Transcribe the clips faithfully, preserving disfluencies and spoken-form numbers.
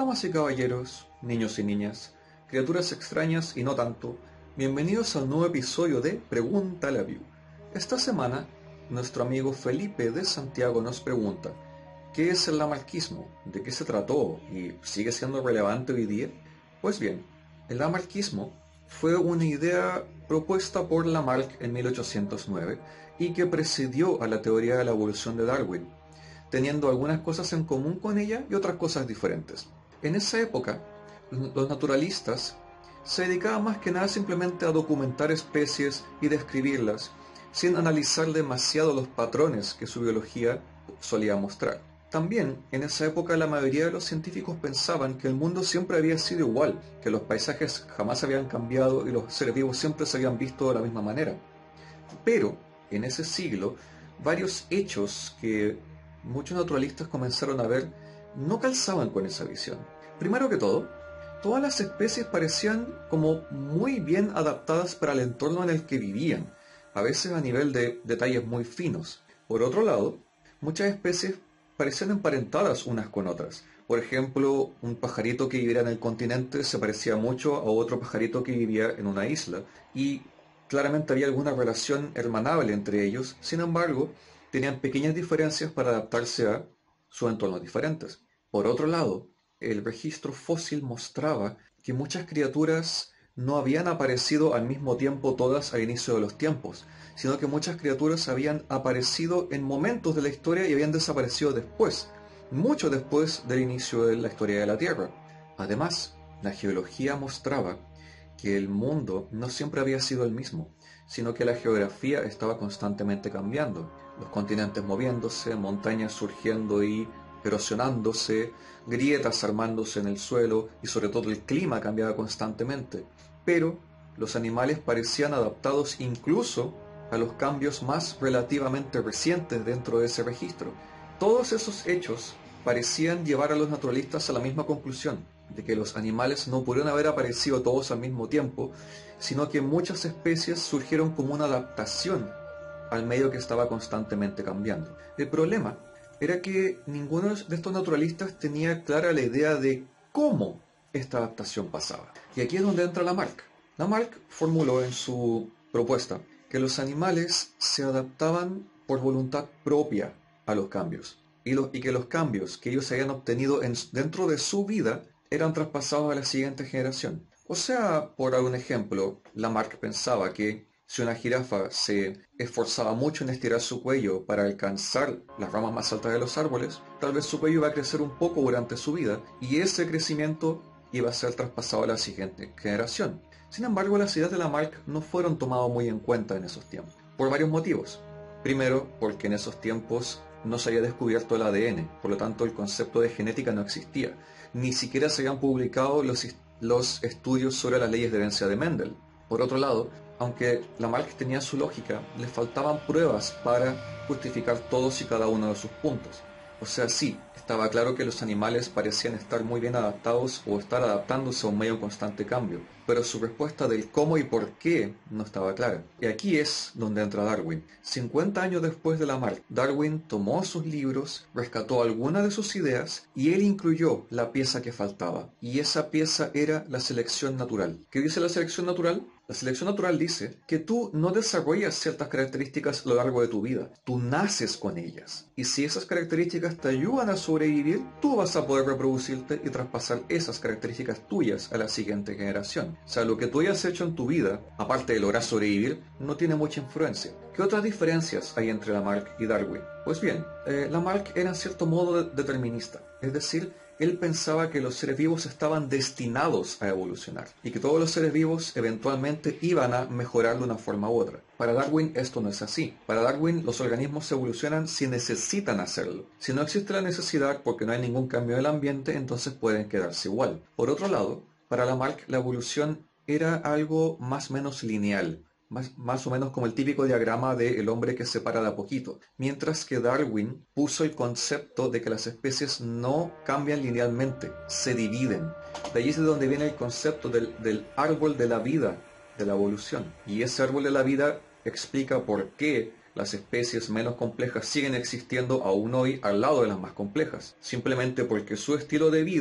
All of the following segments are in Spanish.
Damas y caballeros, niños y niñas, criaturas extrañas y no tanto, bienvenidos al nuevo episodio de Pregúntale a View. Esta semana, nuestro amigo Felipe de Santiago nos pregunta: ¿qué es el lamarckismo? ¿De qué se trató? ¿Y sigue siendo relevante hoy día? Pues bien, el lamarckismo fue una idea propuesta por Lamarck en mil ochocientos nueve y que precedió a la teoría de la evolución de Darwin, teniendo algunas cosas en común con ella y otras cosas diferentes. En esa época, los naturalistas se dedicaban más que nada simplemente a documentar especies y describirlas, sin analizar demasiado los patrones que su biología solía mostrar. También, en esa época, la mayoría de los científicos pensaban que el mundo siempre había sido igual, que los paisajes jamás habían cambiado y los seres vivos siempre se habían visto de la misma manera. Pero, en ese siglo, varios hechos que muchos naturalistas comenzaron a ver no calzaban con esa visión. Primero que todo, todas las especies parecían como muy bien adaptadas para el entorno en el que vivían, a veces a nivel de detalles muy finos. Por otro lado, muchas especies parecían emparentadas unas con otras. Por ejemplo, un pajarito que viviera en el continente se parecía mucho a otro pajarito que vivía en una isla, y claramente había alguna relación hermanable entre ellos. Sin embargo, tenían pequeñas diferencias para adaptarse a sus entornos diferentes. Por otro lado, el registro fósil mostraba que muchas criaturas no habían aparecido al mismo tiempo todas al inicio de los tiempos, sino que muchas criaturas habían aparecido en momentos de la historia y habían desaparecido después, mucho después del inicio de la historia de la Tierra. Además, la geología mostraba que el mundo no siempre había sido el mismo, sino que la geografía estaba constantemente cambiando, los continentes moviéndose, montañas surgiendo y erosionándose, grietas armándose en el suelo, y sobre todo el clima cambiaba constantemente. Pero los animales parecían adaptados incluso a los cambios más relativamente recientes dentro de ese registro. Todos esos hechos parecían llevar a los naturalistas a la misma conclusión, de que los animales no pudieron haber aparecido todos al mismo tiempo, sino que muchas especies surgieron como una adaptación al medio que estaba constantemente cambiando. El problema era que ninguno de estos naturalistas tenía clara la idea de cómo esta adaptación pasaba. Y aquí es donde entra Lamarck. Lamarck formuló en su propuesta que los animales se adaptaban por voluntad propia a los cambios, y, lo, y que los cambios que ellos habían obtenido en, dentro de su vida eran traspasados a la siguiente generación. O sea, por algún ejemplo, Lamarck pensaba que si una jirafa se esforzaba mucho en estirar su cuello para alcanzar las ramas más altas de los árboles, tal vez su cuello iba a crecer un poco durante su vida, y ese crecimiento iba a ser traspasado a la siguiente generación. Sin embargo, las ideas de Lamarck no fueron tomadas muy en cuenta en esos tiempos, por varios motivos. Primero, porque en esos tiempos no se había descubierto el A D N, por lo tanto el concepto de genética no existía. Ni siquiera se habían publicado los, los estudios sobre las leyes de herencia de Mendel. Por otro lado, aunque Lamarck tenía su lógica, le faltaban pruebas para justificar todos y cada uno de sus puntos. O sea, sí, estaba claro que los animales parecían estar muy bien adaptados o estar adaptándose a un medio en constante cambio, pero su respuesta del cómo y por qué no estaba clara. Y aquí es donde entra Darwin. cincuenta años después de Lamarck, Darwin tomó sus libros, rescató algunas de sus ideas y él incluyó la pieza que faltaba. Y esa pieza era la selección natural. ¿Qué dice la selección natural? La selección natural dice que tú no desarrollas ciertas características a lo largo de tu vida, tú naces con ellas. Y si esas características te ayudan a sobrevivir, tú vas a poder reproducirte y traspasar esas características tuyas a la siguiente generación. O sea, lo que tú hayas hecho en tu vida, aparte de lograr sobrevivir, no tiene mucha influencia. ¿Qué otras diferencias hay entre Lamarck y Darwin? Pues bien, eh, Lamarck era en cierto modo determinista, es decir, él pensaba que los seres vivos estaban destinados a evolucionar y que todos los seres vivos eventualmente iban a mejorar de una forma u otra. Para Darwin esto no es así. Para Darwin los organismos evolucionan si necesitan hacerlo. Si no existe la necesidad porque no hay ningún cambio en el ambiente, entonces pueden quedarse igual. Por otro lado, para Lamarck la evolución era algo más o menos lineal. Más, más o menos como el típico diagrama del hombre que se para de a poquito, mientras que Darwin puso el concepto de que las especies no cambian linealmente, se dividen. De allí es de donde viene el concepto del, del árbol de la vida, de la evolución. Y ese árbol de la vida explica por qué las especies menos complejas siguen existiendo aún hoy al lado de las más complejas, simplemente porque su estilo de vida,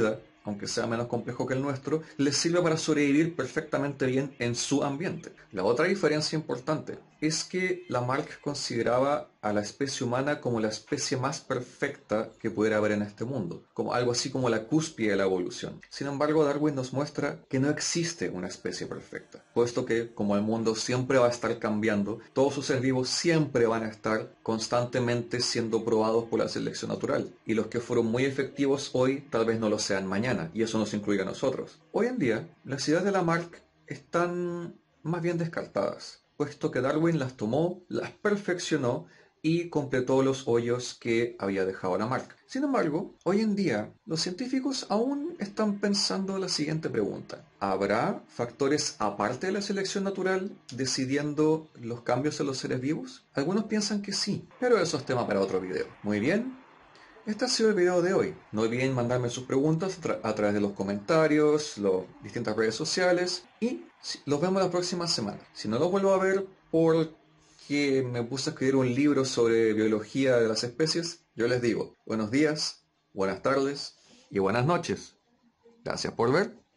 aunque sea menos complejo que el nuestro, les sirve para sobrevivir perfectamente bien en su ambiente. La otra diferencia importante es que Lamarck consideraba a la especie humana como la especie más perfecta que pudiera haber en este mundo, como algo así como la cúspide de la evolución. Sin embargo, Darwin nos muestra que no existe una especie perfecta, puesto que como el mundo siempre va a estar cambiando, todos sus seres vivos siempre van a estar constantemente siendo probados por la selección natural, y los que fueron muy efectivos hoy tal vez no lo sean mañana, y eso nos incluye a nosotros. Hoy en día, las ideas de Lamarck están más bien descartadas, puesto que Darwin las tomó, las perfeccionó y completó los hoyos que había dejado Lamarck. Sin embargo, hoy en día los científicos aún están pensando la siguiente pregunta: ¿habrá factores aparte de la selección natural decidiendo los cambios en los seres vivos? Algunos piensan que sí, pero eso es tema para otro video. Muy bien, este ha sido el video de hoy. No olviden mandarme sus preguntas a, tra a través de los comentarios, las distintas redes sociales, y los vemos la próxima semana. Si no los vuelvo a ver porque me puse a escribir un libro sobre biología de las especies, yo les digo buenos días, buenas tardes y buenas noches. Gracias por ver.